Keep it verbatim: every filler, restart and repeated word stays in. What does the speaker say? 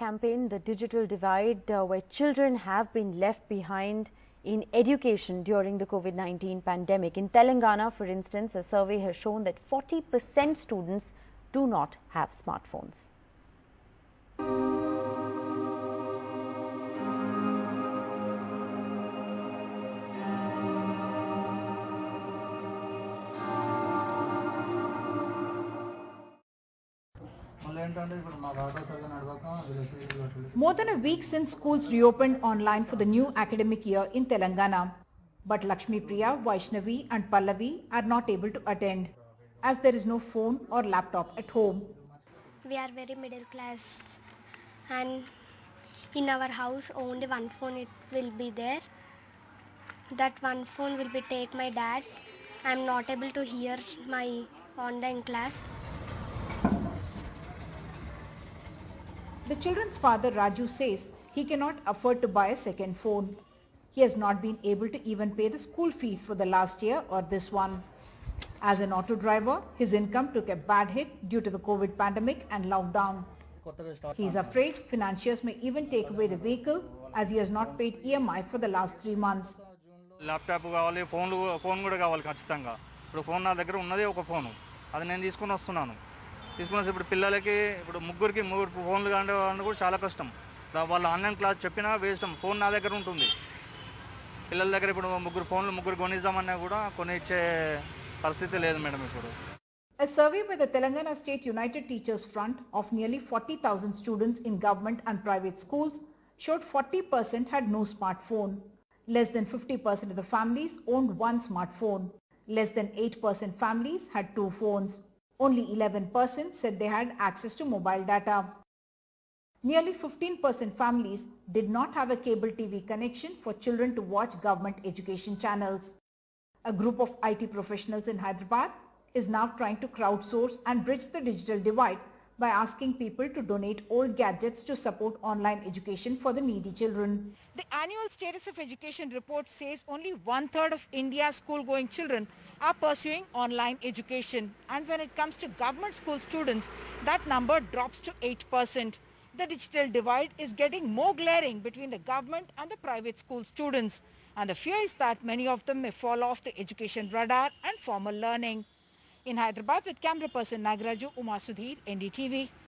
campaign, The Digital Divide, uh, where children have been left behind in education during the COVID nineteen pandemic. In Telangana, for instance, a survey has shown that forty percent students do not have smartphones. More than a week since schools reopened online for the new academic year in Telangana. But Lakshmi Priya, Vaishnavi and Pallavi are not able to attend as there is no phone or laptop at home. We are very middle class and in our house only one phone it will be there. That one phone will be take my dad. I am not able to hear my online class. The children's father Raju says he cannot afford to buy a second phone. He has not been able to even pay the school fees for the last year or this one. As an auto driver, his income took a bad hit due to the COVID pandemic and lockdown. He is afraid financiers may even take away the vehicle as he has not paid E M I for the last three months. Laptop కావాలి phone phone కూడా కావాలి ఖచ్చితంగా ఇప్పుడు phone నా దగ్గర ఉన్నదే ఒక phone అది నేను తీసుకొని వస్తున్నాను తీసుకొని ఇప్పుడు పిల్లలకి ఇప్పుడు ముగ్గురికి మూడు ఫోన్లు కావాలంటే కూడా చాలా కష్టం వాళ్ళ ఆన్లైన్ క్లాస్ చెప్పినా వేస్ట్ ఫోన్ నా దగ్గర ఉంటుంది పిల్లల దగ్గర ఇప్పుడు ముగ్గురు ఫోన్లు ముగ్గురు కొనిద్దామన్నా కూడా కొనిచ్చే పరిస్థితి లేదు మేడం ఇప్పుడు. A survey by the Telangana State United Teachers Front of nearly forty thousand students in government and private schools showed forty percent had no smartphone. Less than fifty percent of the families owned one smartphone. Less than eight percent families had two phones. Only eleven percent said they had access to mobile data. Nearly fifteen percent families did not have a cable T V connection for children to watch government education channels. A group of I T professionals in Hyderabad is now trying to crowdsource and bridge the digital divide by asking people to donate old gadgets to support online education for the needy children. The annual Status of Education report says only one-third of India's school-going children are pursuing online education. And when it comes to government school students, that number drops to eight percent. The digital divide is getting more glaring between the government and the private school students. And the fear is that many of them may fall off the education radar and formal learning. In Hyderabad with camera person Nagaraju, Uma Sudhir, N D T V.